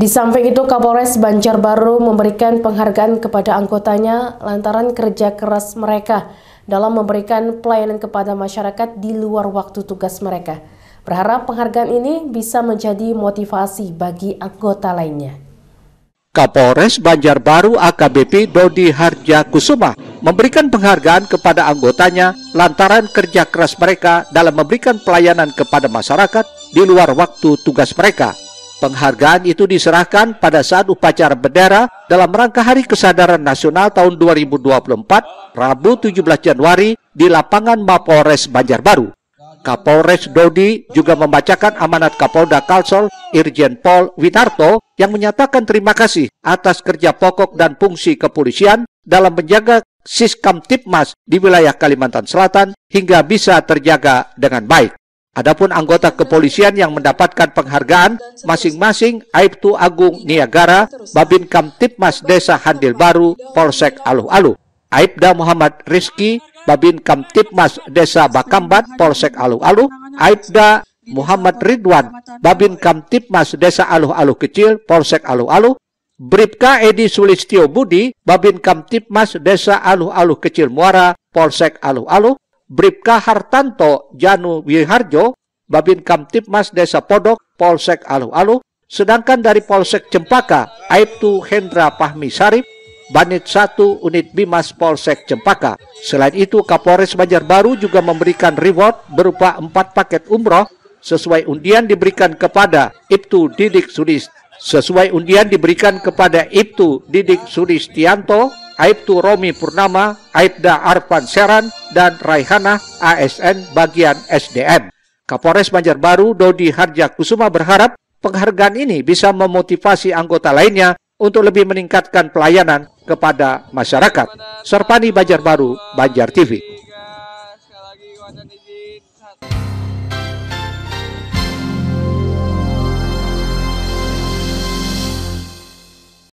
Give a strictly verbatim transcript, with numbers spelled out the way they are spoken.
Di samping itu, Kapolres Banjarbaru memberikan penghargaan kepada anggotanya lantaran kerja keras mereka dalam memberikan pelayanan kepada masyarakat di luar waktu tugas mereka. Berharap penghargaan ini bisa menjadi motivasi bagi anggota lainnya. Kapolres Banjarbaru A K B P Dodi Harjakusuma memberikan penghargaan kepada anggotanya lantaran kerja keras mereka dalam memberikan pelayanan kepada masyarakat di luar waktu tugas mereka. Penghargaan itu diserahkan pada saat upacara bendera dalam rangka Hari Kesadaran Nasional tahun dua ribu dua puluh empat, Rabu tujuh belas Januari di lapangan Mapolres Banjarbaru. Kapolres Dodi juga membacakan amanat Kapolda Kalsel Irjen Pol Winarto yang menyatakan terima kasih atas kerja pokok dan fungsi kepolisian dalam menjaga Siskamtipmas di wilayah Kalimantan Selatan hingga bisa terjaga dengan baik. Adapun anggota kepolisian yang mendapatkan penghargaan masing-masing Aibtu Agung Niagara, Babin Kamtipmas Desa Handil Baru, Polsek Aluh-Aluh. Aibda Muhammad Rizki, Babin Kamtipmas Desa Bakambat, Polsek Aluh-Aluh. Aibda Muhammad Ridwan, Babin Kamtipmas Desa Aluh-Aluh Kecil, Polsek Aluh-Aluh. Bribka Edi Sulistyo Budi, Babin Kamtipmas Desa Aluh-Aluh Kecil Muara, Polsek Aluh-Aluh. Bribka Hartanto Janu Wiharjo, Babin Kamtipmas Desa Podok, Polsek Aluh-Aluh. Sedangkan dari Polsek Cempaka, Aibtu Hendra Pahmi Sarip, Banit satu Unit Bimas Polsek Cempaka. Selain itu, Kapolres Banjarbaru juga memberikan reward berupa empat paket umroh sesuai undian diberikan kepada Ibtu Didik Sudis. Sesuai undian diberikan kepada Ibtu Didik Sudistianto, Aibtu Romi Purnama, Aibda Arfan Seran, dan Raihana A S N bagian S D M. Kapolres Banjarbaru Dodi Harjakusuma berharap penghargaan ini bisa memotivasi anggota lainnya untuk lebih meningkatkan pelayanan kepada masyarakat. Serpani Banjarbaru, Banjar T V.